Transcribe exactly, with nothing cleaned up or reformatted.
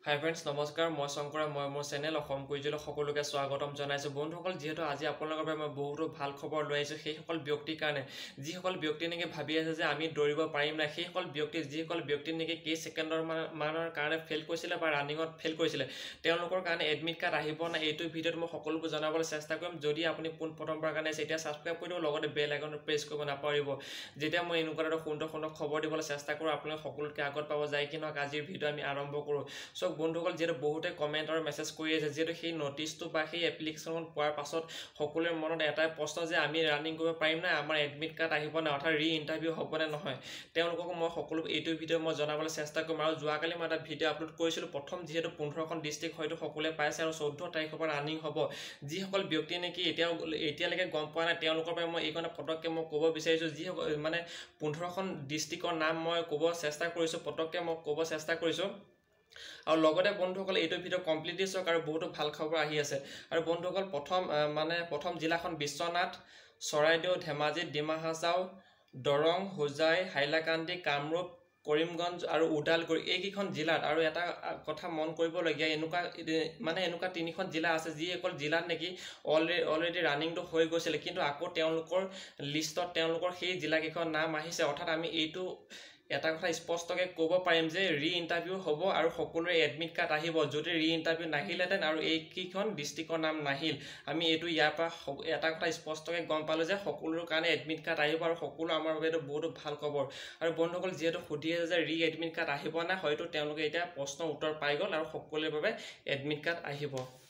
হাই friends নমস্কাৰ মই শংকৰ মই মোৰ চেনেল অসম কুইজলৈ সকলোকে স্বাগতম জনাইছোঁ বন্ধুসকল যিহেতু আজি আপোনালোকৰ বাবে মই বহুতো ভাল খবৰ লৈ আহিছোঁ সেইসকল ব্যক্তিৰ কাৰণে যিসকল ব্যক্তি নেকি ভাবি আছে যে আমি দৌৰিব পাৰিম নাই সেইসকল ব্যক্তি যিসকল ব্যক্তি নেকি কেই ছেকেণ্ডৰ মানৰ কাৰণে ফেইল কৰিছিলে বা ৰানিঙত ফেইল কৰিছিলে তেওঁলোকৰ কাৰণে এডমিট কাৰ্ড আহিব না এইটো ভিডিঅ'ত মই সকলোবোৰ জনাবলৈ চেষ্টা কৰিম যদি আপুনি পোন প্ৰথমবাৰ কাৰণে এতিয়া ছাবস্ক্ৰাইব কৰি দিব লগতে বেল আইকনটো প্ৰেছ কৰিব নাপাহৰিব যেতিয়া মই এনেকুৱা এটা সুন্দৰ সুন্দৰ খবৰ দিবলৈ চেষ্টা কৰোঁ আপোনালোকে সকলোতকৈ আগত পাব যায় কি নহওক আজিৰ ভিডিঅ' আমি আৰম্ভ কৰোঁ সো বন্ধুসকল যেহেতু বহুতে কমেন্ট আৰু মেছেজ কৰি আছে যেহেতু সেই নটিছটো বা সেই এপ্লিকেশ্যনখন পোৱাৰ পাছত সকলোৰে মনত এটাই প্ৰশ্ন যে আমি ৰানিং কৰিব পাৰিম না আমাৰ এডমিট কাৰ্ড আহিব না অৰ্থাৎ ৰি ইণ্টাৰভিউ হ'বনে নহয় তেওঁলোকক মই সকলো এইটো ভিডিঅ' মই জনাবলৈ চেষ্টা কৰিম আৰু যোৱাকালি মই এটা ভিডিঅ' আপলোড কৰিছিলোঁ প্ৰথম যিহেতু পোন্ধৰখন ডিষ্ট্ৰিক্ট হয়তো সকলোৱে পাইছে আৰু চৈধ্য তাৰিখৰ পৰা ৰানিং হ'ব যিসকল ব্যক্তি নেকি এতিয়াও এতিয়ালৈকে গম পোৱা নাই তেওঁলোকৰ পৰা মই এইকণে পটককৈ মই ক'ব বিচাৰিছোঁ যি মানে পোন্ধৰখন ডিষ্ট্ৰিক্টৰ নাম মই ক'ব চেষ্টা কৰিছোঁ পটককৈ মই ক'ব চেষ্টা কৰিছোঁ আৰু লগতে বন্ধুসকল এইটো ভিডিঅ' কমপ্লিটলি চাওক আৰু বহুতো ভাল খবৰ আহি আছে আৰু বন্ধুসকল প্ৰথম মানে প্ৰথম জিলাখন বিশ্বনাথ চৰাইদেউ ধেমাজি ডিমা হাছাও দৰং হোজাই হাইলাকান্দি কামৰূপ কৰিমগঞ্জ আৰু ওদালগুৰি এইকেইখন জিলাত আৰু এটা কথা মন কৰিবলগীয়া এনেকুৱা মানে এনেকুৱা তিনিখন জিলা আছে যিসকল জিলাত নেকি অলৰেডি অলৰেডি ৰানিংটো হৈ গৈছিলে কিন্তু আকৌ তেওঁলোকৰ লিষ্টত তেওঁলোকৰ সেই জিলাকেইখন নাম আহিছে অৰ্থাৎ আমি এইটো এটা কথা স্পষ্টকৈ ক'ব পাৰিম যে ৰি ইণ্টাৰভিউ হ'ব আৰু সকলোৰে এডমিট কাৰ্ড আহিব যদি ৰি ইণ্টাৰভিউ নাহিলেহেঁতেন আৰু এইকেইখন ডিষ্ট্ৰিক্টৰ নাম নাহিল আমি এইটো ইয়াৰ পৰা এটা কথা স্পষ্টকৈ গম পালোঁ যে সকলোৰে কাৰণে এডমিট কাৰ্ড আহিব আৰু সকলো আমাৰ বাবে এইটো বহুতো ভাল খবৰ আৰু বন্ধুসকল যিহেতু সুধি আছে যে ৰি এডমিট কাৰ্ড আহিব না হয়তো তেওঁলোকে এতিয়া প্ৰশ্নৰ উত্তৰ পাই গ'ল আৰু সকলোৰে বাবে এডমিট কাৰ্ড আহিব